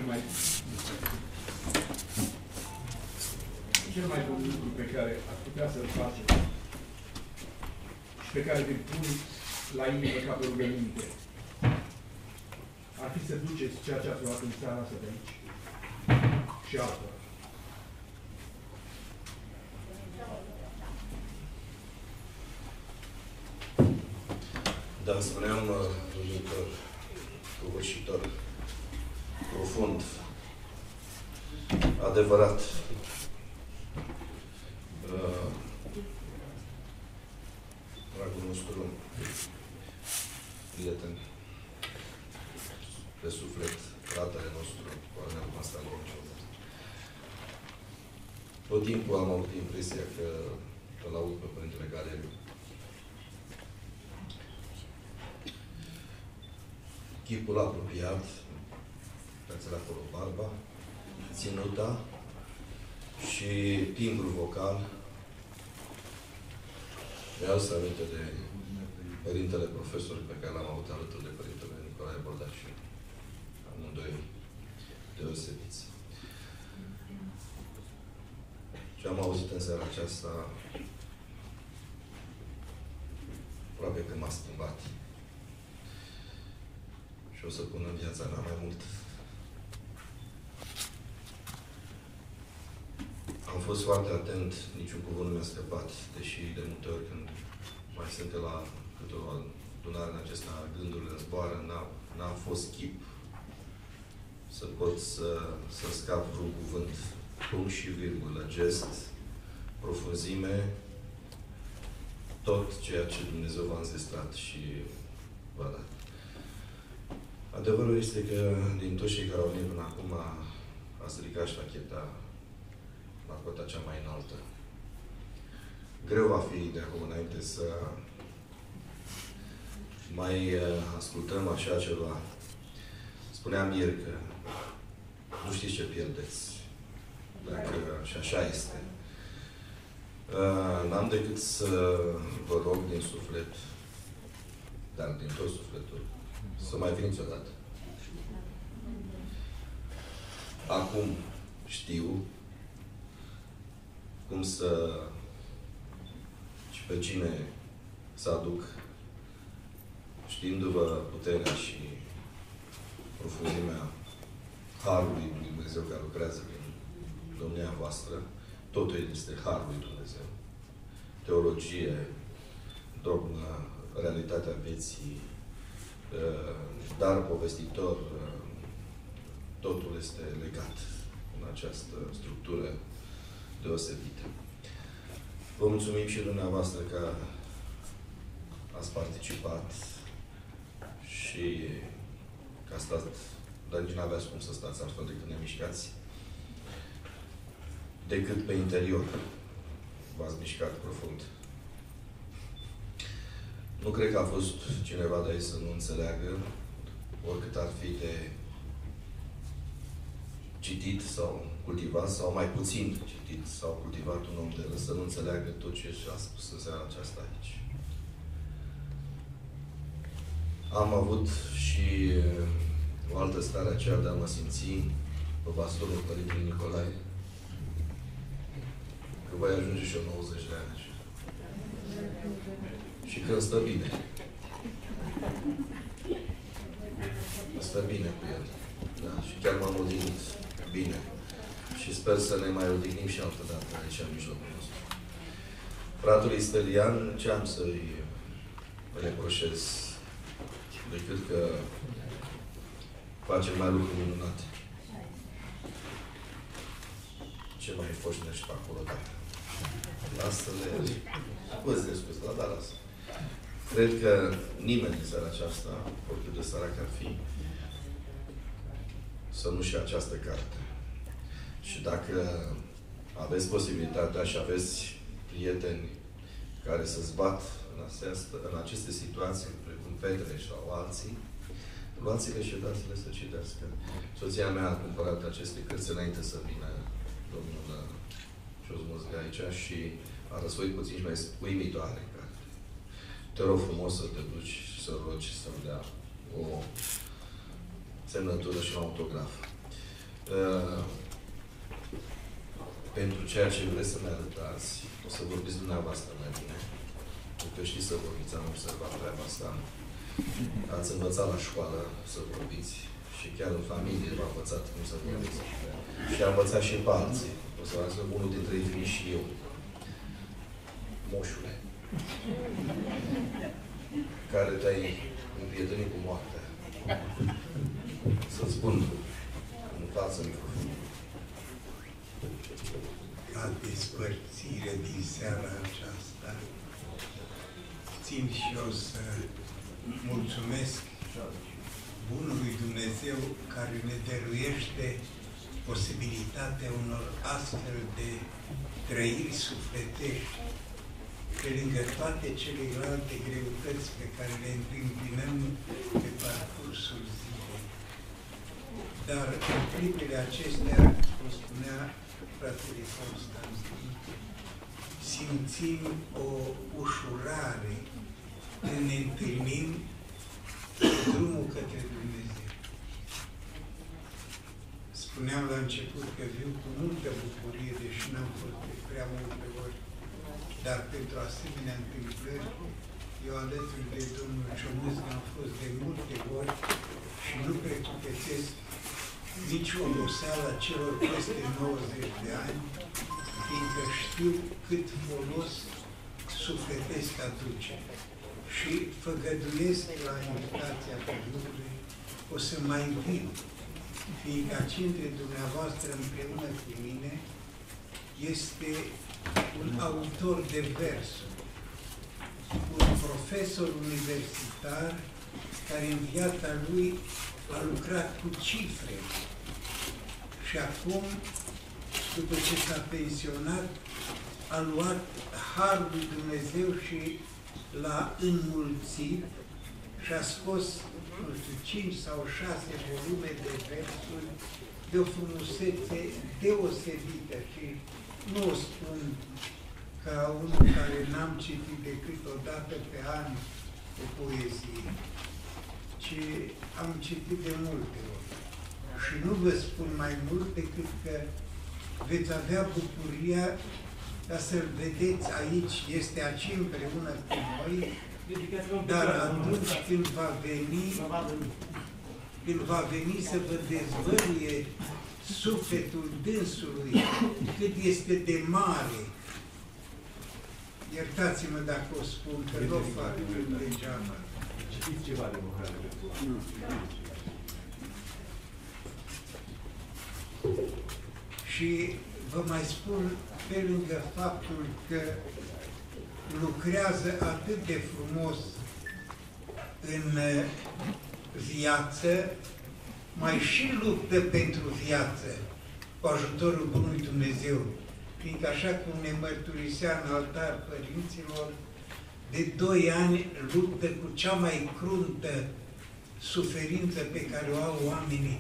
mai bun lucru pe care ați putea să-l faceți și pe care vi-l pun la inimă ca pe rugăminte, ar fi să duceți ceea ce ați luat în seara asta de aici și altora. Da, spuneam, dumitor, covârșitor, profund, adevărat. Dragul nostru, prieten, pe suflet, fratele nostru, Cornel Constantin. Tot timpul am avut impresia că îl aud pe Părintele Galeriu. Chipul apropiat, dați-l acolo barba, ținuta și timbrul vocal. Mi-au să aminte de Părintele Profesor pe care l-am avut alături de Părintele Nicolae Bordașiu. Amândoi deosebiți. Și am auzit în seara aceasta aproape că m-a schimbat. Și o să pun în viața mea mai mult. Am fost foarte atent, niciun cuvânt nu mi-a scăpat, deși de multe ori când mai sunt la câte o adunare în acesta, gândurile zboară, n-a fost chip să pot să scap vreun cuvânt, punct și virgulă, gest, profunzime, tot ceea ce Dumnezeu v-a înzestrat și v-a dat. Adevărul este că din toți cei care au venit până acum ați ridicat ștacheta la cota cea mai înaltă. Greu va fi de acum înainte să mai ascultăm așa ceva. Spuneam ieri că nu știți ce pierdeți. Dacă și așa este. N-am decât să vă rog din suflet, dar din tot sufletul, să mai veniți odată. Acum știu cum să și pe cine să aduc, știindu-vă puterea și profunzimea Harului lui Dumnezeu care lucrează prin domnia voastră. Totul este Harul lui Dumnezeu. Teologie, dogmă, realitatea vieții, dar povestitor, totul este legat în această structură deosebită. Vă mulțumim și dumneavoastră că ați participat și că ați stat, dar nici n-aveați cum să stați altfel decât nemișcați, decât pe interior. V-ați mișcat profund. Nu cred că a fost cineva de aici să nu înțeleagă, oricât ar fi de citit sau cultivat, sau mai puțin citit sau cultivat un om de râs, să nu înțeleagă tot ce și-a spus în seara aceasta aici. Am avut și o altă stare, aceea de a mă simți pe bastonul Părintele Nicolae, că voi ajunge și eu 90 de ani. Și când stă bine. Stă bine cu el. Da, și chiar m-am odihnit bine. Și sper să ne mai odihnim și altă dată aici, în mijlocul nostru. Fratului Stelian, ce am să-i reproșez? Decât că face mai lucruri minunate. Ce mai foșnești pe acolo, da? Lasă-le. Scuze, da, lasă. Cred că nimeni din seara aceasta, oricât de seara că ar fi, să nu-și ia această carte. Și dacă aveți posibilitatea și aveți prieteni care să-ți bat în aceste situații, precum Petre sau alții, luați-le și dați-le să citească. Soția mea a cumpărat aceste cărți înainte să vină domnul Ciosmuzga aici și a răsfoit puțin și mai uimitoare carte. Te rog frumos să te duci și să rogi să-mi dea o semnătură și un autograf. pentru ceea ce vreți să ne arătați, o să vorbiți dumneavoastră mai bine. Pentru că știți să vorbiți, am observat treaba asta. Ați învățat la școală să vorbiți și chiar în familie v-a învățat cum să vorbiți. Și a învățat și pe alții. O să vă zic, unul dintre ei fiind și eu. Moșule. Care te-ai împrietenit cu moartea. Să-ți spun în față microfon. La despărțire din seara aceasta, țin și eu să mulțumesc Bunului Dumnezeu care ne dăruiește posibilitatea unor astfel de trăiri sufletești, pe lângă toate celelalte greutăți pe care le întâmpinăm pe parcursul zilei. Dar în clipele acestea, cum spunea fratele Constantin, simțim o ușurare când ne întâlnim pe drumul către Dumnezeu. Spuneam la început că viu cu multă bucurie, deși n-am fost de prea multe ori, dar pentru asemenea întâmplări, eu alături de domnul Ciomâscu am fost de multe ori și nu precupețesc nici oboseala celor peste 90 de ani, fiindcă știu cât folos sufletesc aduce. Și făgăduiesc la invitația Domnului, o să mai vin, fiindcă aici între dumneavoastră împreună cu mine este un autor de versuri, un profesor universitar care în viața lui a lucrat cu cifre și acum, după ce s-a pensionat, a luat Harul lui Dumnezeu și l-a înmulțit și a scos, nu știu, 5 sau 6 volume de versuri de o frumusețe deosebită și nu o spun ca unul care n-am citit decât o dată pe an o poezie, ci am citit de multe ori. Și nu vă spun mai mult decât că veți avea bucuria ca să-l vedeți aici, este aici împreună cu noi, dar atunci când va veni să vă dezvăluie sufletul dânsului, cât este de mare, iertați-mă dacă o spun, că nu o fac degeaba. Citiți ceva de mâncare. Și vă mai spun, pe lângă faptul că lucrează atât de frumos în viață, mai și luptă pentru viață, cu ajutorul Bunului Dumnezeu. Fiindcă așa cum ne mărturisea în altar părinților, de 2 ani luptă cu cea mai cruntă suferință pe care o au oamenii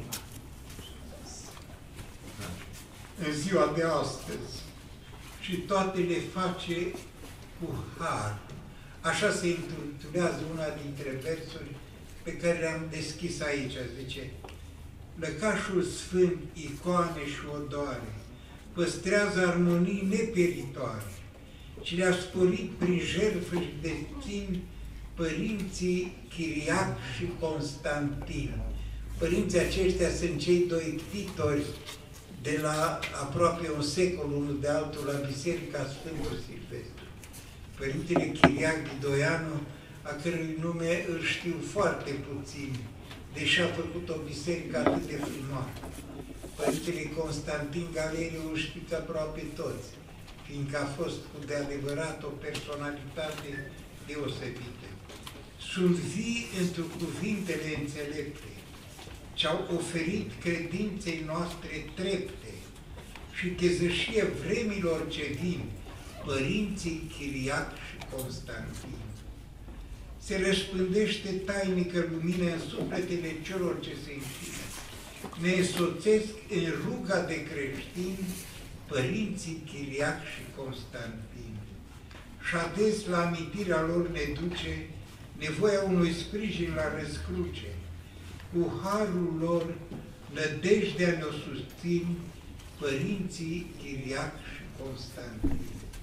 în ziua de astăzi. Și toate le face cu har. Așa se intitulează una dintre versuri pe care le-am deschis aici. Zice: lăcașul sfânt, icoane și odoare, păstrează armonii neperitoare, și le-a sporit prin jertfă și destin părinții Chiriac și Constantin. Părinții aceștia sunt cei 2 titori de la aproape un secol unul de altul la Biserica Sfântul Silvestru. Părintele Chiriac Ghidoianu, a cărui nume îl știu foarte puțin, deși a făcut o biserică atât de frumoasă. Părintele Constantin Galeriu îl știți aproape toți, fiindcă a fost cu de adevărat o personalitate deosebită. Sunt vii într cuvintele înțelepte, ce-au oferit credinței noastre trepte și chezășie vremilor ce vin, părinții Chiriac și Constantin. Se răspândește tainică lumină în sufletele celor ce se închină. Ne însoțesc în ruga de creștini părinții Chiriac și Constantin. Și ades la amintirea lor ne duce nevoia unui sprijin la răscruce. Cu harul lor nădejdea ne-o susțin părinții Chiriac și Constantin.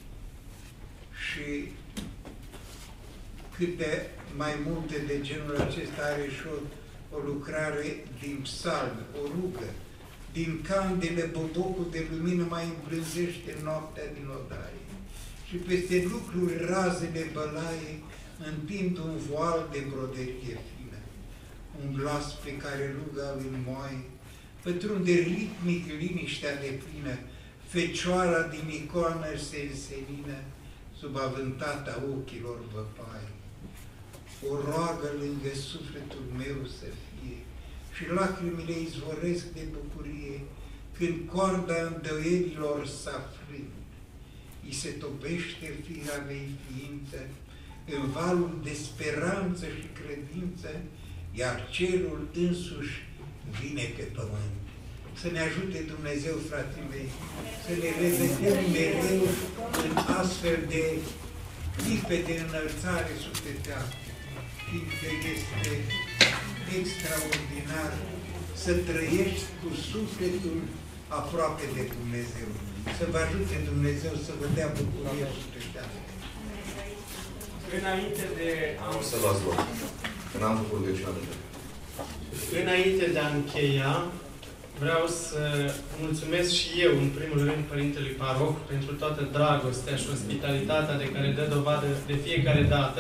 Și câte mai multe de genul acesta are și o lucrare din psalmi, o rugă. Din candele bodocul de lumină mai îmbrânzește noaptea din odaie. Și peste lucruri razele bălaie întind un voal de broderie fină. Un glas pe care ruga îl înmoaie, pătrunde ritmic liniștea deplină, Fecioara din icoană se însenină sub avântata ochilor văpaie. O roagă lângă sufletul meu să fie și lacrimile izvoresc de bucurie când coarda îndoierilor s-afrind. I se topește firea mei ființă în valul de speranță și credință, iar cerul însuși vine pe pământ. Să ne ajute Dumnezeu, frații mei, să ne revedem mereu în astfel de clipe de înălțare sufletească, fiindcă este extraordinar să trăiești cu sufletul aproape de Dumnezeu. Să vă ajute Dumnezeu să vă dea bucurie sufletească. Înainte de Am să luați loc, că n-am făcut rugăciunea de Înainte de a încheia, vreau să mulțumesc și eu, în primul rând, Părintelui Paroh, pentru toată dragostea și ospitalitatea de care dă dovadă de fiecare dată,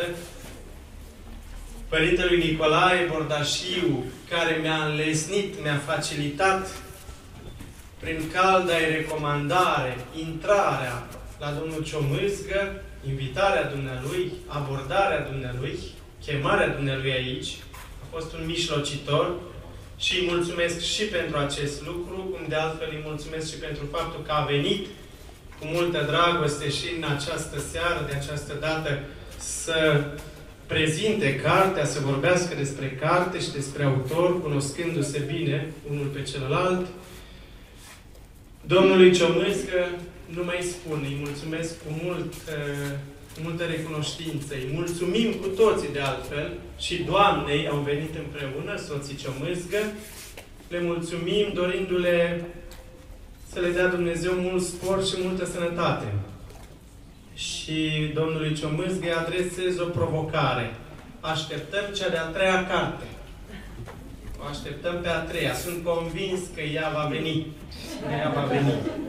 Părintelui Nicolae Bordașiu, care mi-a înlesnit, mi-a facilitat, prin calda-i recomandare, intrarea la domnul Ciomâzgă, invitarea dumnealui, abordarea dumnealui, chemarea dumnealui aici. A fost un mijlocitor și îi mulțumesc și pentru acest lucru, cum de altfel îi mulțumesc și pentru faptul că a venit cu multă dragoste și în această seară, de această dată, să prezinte cartea, să vorbească despre carte și despre autor, cunoscându-se bine unul pe celălalt. Domnului Ciomâzgă nu mai spun, îi mulțumesc cu multă recunoștință. Îi mulțumim cu toții de altfel și doamnei, au venit împreună, soții Ciomâzgă. Le mulțumim dorindu-le să le dea Dumnezeu mult spor și multă sănătate. Și domnului Ciomâzgă îi adresez o provocare. Așteptăm cea de-a treia carte. O așteptăm pe a treia. Sunt convins că ea va veni. Ea va veni.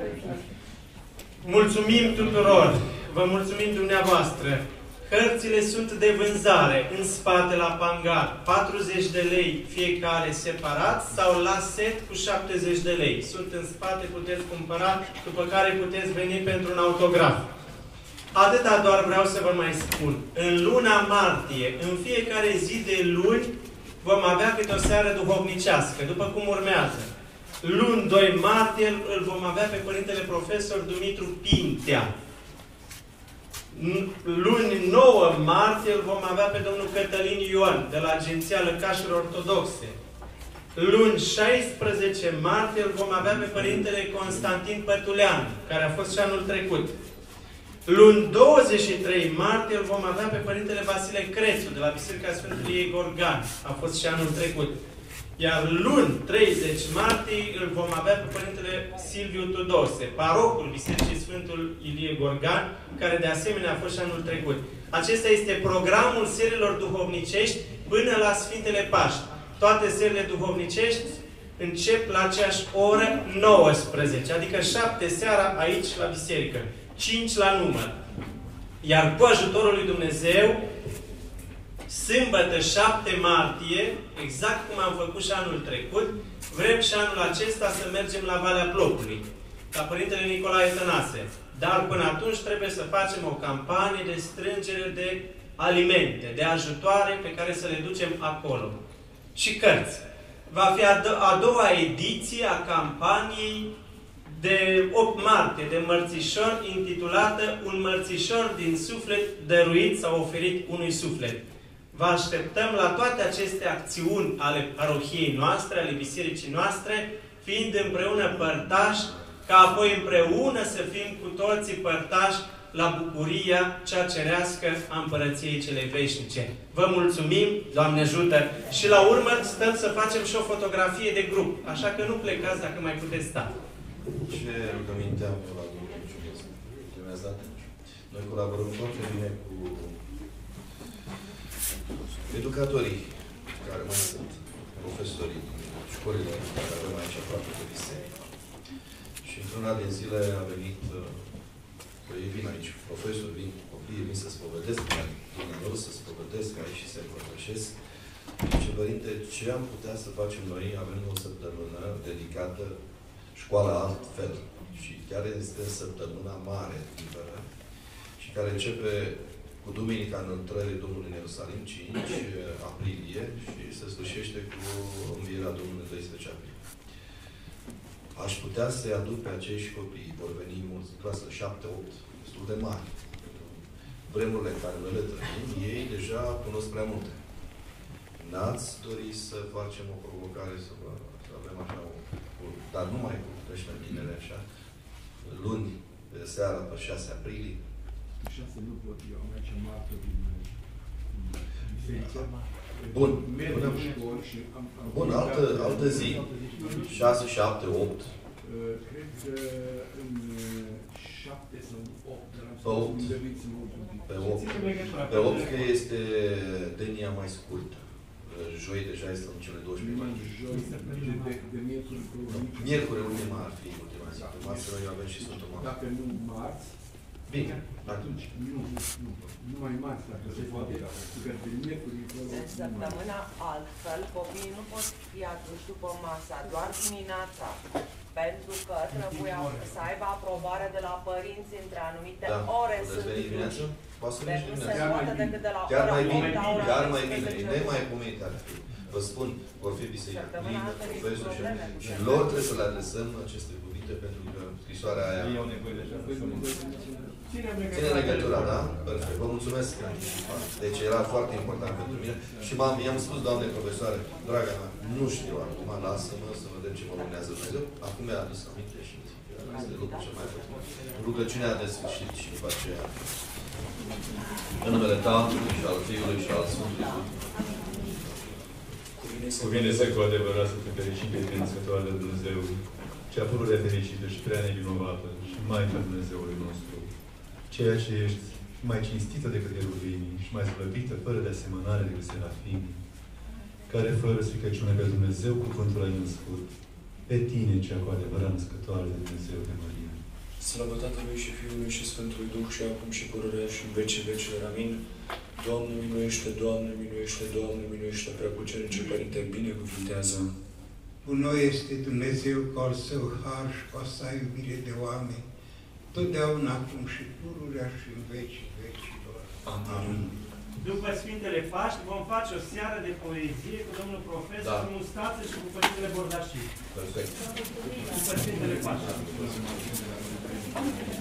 Mulțumim tuturor! Vă mulțumim dumneavoastră! Hărțile sunt de vânzare în spate la pangar. 40 de lei fiecare separat sau la set cu 70 de lei. Sunt în spate, puteți cumpăra, după care puteți veni pentru un autograf. Atâta doar vreau să vă mai spun. În luna martie, în fiecare zi de luni, vom avea câte o seară duhovnicească, după cum urmează. Luni 2 martie îl vom avea pe Părintele Profesor Dumitru Pintea. Luni 9 martie îl vom avea pe domnul Cătălin Ioan, de la Agenția Lăcașilor Ortodoxe. Luni 16 martie îl vom avea pe Părintele Constantin Pătulean, care a fost și anul trecut. Luni 23 martie îl vom avea pe Părintele Vasile Crețu, de la Biserica Sfântului Ilie Gorgan. A fost și anul trecut. Iar luni 30 martie îl vom avea pe Părintele Silviu Tudose, parocul Bisericii Sfântul Ilie Gorgan, care de asemenea a fost și anul trecut. Acesta este programul serilor duhovnicești până la Sfintele Paști. Toate serile duhovnicești încep la aceeași oră 19, adică 7 seara aici la biserică. 5 la număr. Iar cu ajutorul lui Dumnezeu, sâmbătă 7 martie, exact cum am făcut și anul trecut, vrem și anul acesta să mergem la Valea Plopului, la Părintele Nicolae Tănase. Dar până atunci trebuie să facem o campanie de strângere de alimente, de ajutoare pe care să le ducem acolo. Și cărți. Va fi a doua ediție a campaniei de 8 martie, de mărțișor, intitulată Un mărțișor din suflet dăruit sau oferit unui suflet. Vă așteptăm la toate aceste acțiuni ale parohiei noastre, ale bisericii noastre, fiind împreună părtași, ca apoi împreună să fim cu toții părtași la bucuria cea cerească a împărăției celei veșnice. Vă mulțumim, Doamne ajută! Și la urmă stăm să facem și o fotografie de grup. Așa că nu plecați dacă mai puteți sta. Ce rugăminte am eu la Domnul Ciunescu? Noi colaborăm foarte bine cu educatorii care mai sunt, profesorii din școlile care avem aici aproape de biserică. Și într-una din zile a venit, ei vin aici, profesori vin, copiii vin să spovedesc, vin lor să spovedesc aici și se împărtășesc. Și, Părinte, ce am putea să facem noi? Avem o săptămână dedicată școala altfel. Și chiar este săptămâna mare, liberă, și care începe cu Duminica Înălțării Domnului în Ierusalim, 5 aprilie, și se sfârșește cu învierea Domnului 12 aprilie. Aș putea să-i aduc pe acești copii, vor veni mulți, clasă 7-8, destul de mari. Vremurile în care le trăim, ei deja cunosc prea multe. N-ați dori să facem o provocare, să avem așa dar numai cu creștinile așa, luni, de seara, pe 6 aprilie. 6 nu pot, eu am aici martă din biserică. Bun. Merg în școli și am Bun, altă zi. 6, 7, 8. Cred că în 7 sau 8, dar am Pe 8. Pe 8 că este denia mai scurtă. Joi deja este în cele 12 mai. Joi, de Miercuri ultima ar fi ultima zi. Marți noi avem și Sfântul Marți. Dacă nu marți, bine. Atunci, numai marți, dacă se poate. Că de miercuri, în săptămâna altfel, copiii nu pot fi aduși după masa, doar dimineața. Pentru că trebuiau să aibă aprobare de la părinți între anumite ore. Puteți veni dimineață? Poate să Deci nu se poate decât de la chiar ora mai 8 bine, la ora chiar mai bine. 12. Nemaipomenit ar fi. Vă spun, vor fi biserică plină, profesori și probleme. lor trebuie să le adresăm aceste cuvinte pentru că scrisoarea aia ține legătura, da? Perfect. Vă mulțumesc că anticipat. Deci era foarte important pentru mine. Și i-am spus, doamne profesoare, draga mea, nu știu acum, lasă-mă să vedem ce mă lumează Dumnezeu. Acum mi-a adus aminte și este lucrul cel mai important. Rugăciunea de sfârșit și după aceea. În numele Tatălui și al Fiului și al Sfântului Duh. Cuvine-se cu adevărat să te fericim pe tine, Sfântoare de Dumnezeu, cea pururea fericită și prea nevinovată și Maica Dumnezeului nostru, ceea ce ești mai cinstită decât ieruvimii și mai slăvită, fără de asemănare decât serafimii, care fără stricăciune pe Dumnezeu cuvântul ai născut, pe tine, cea cu adevărat născătoare de Dumnezeu de Maria. Slavă Tatălui și Fiului și Sfântului Duh și acum și pururea și în vecii vecilor. Amin. Doamne miluiește, Doamne miluiește, Doamne miluiește, Preacucernice Părinte, binecuvintează. Cu noi este Dumnezeu cu al Său har și cu a Sa iubire de oameni, totdeauna acum și pururea și în vecii vecilor. Amin. După Sfintele Paști vom face o seară de poezie cu domnul profesor Mustață și cu Părintele Bordașii. Perfect. După Sfintele Paști.